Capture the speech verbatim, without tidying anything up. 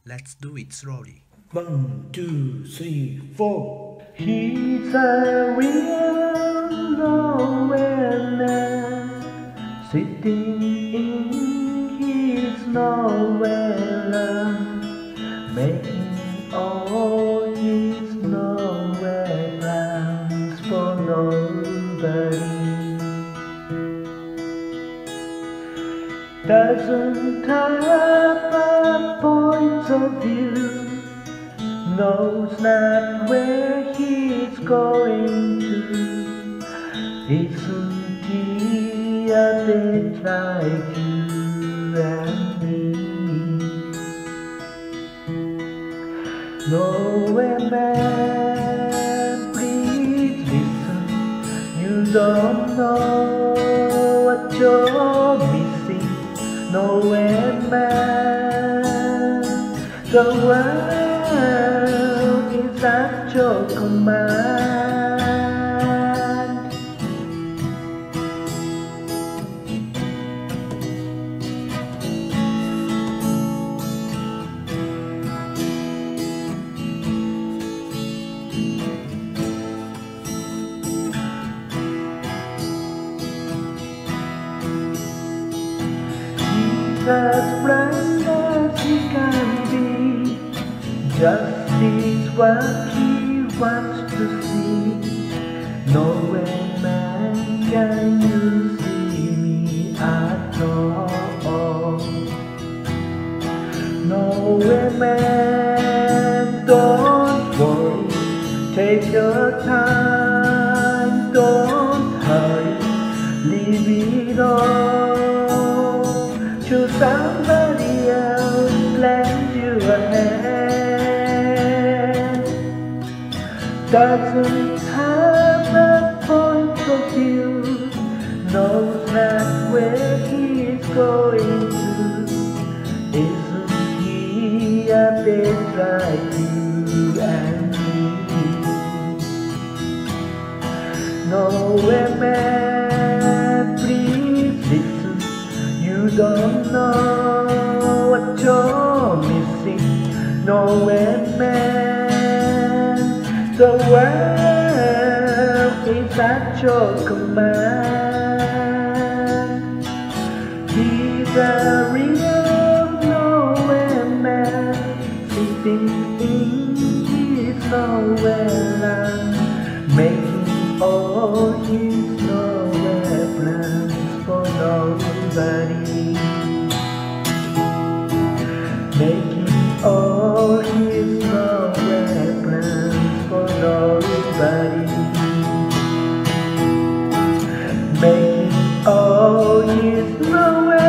Let's do it slowly. One, two, three, four. He's a real nowhere man, sitting in his nowhere land, making all his nowhere plans for nobody. Doesn't have a point of view, knows not where he's going to. Isn't he a bit like you and me? Nowhere man, please listen. You don't know what you're missing. Nowhere man, the world is at your command. He's as blind as he can be, just is what he wants to see. Nowhere man can you see me at all. Nowhere man, don't worry, take your time, don't hurry, leave it all to somebody else, lend you a hand. Doesn't have a point of view, knows not where he's going to. Isn't he a bit like you and me? Nowhere man, please listen. You don't know what you're missing. Nowhere man, the world is at your command. He's a real nowhere man, sitting in his nowhere land, making all his nowhere plans for nobody. Making all his nowhere plans for nobody. Making all his nowhere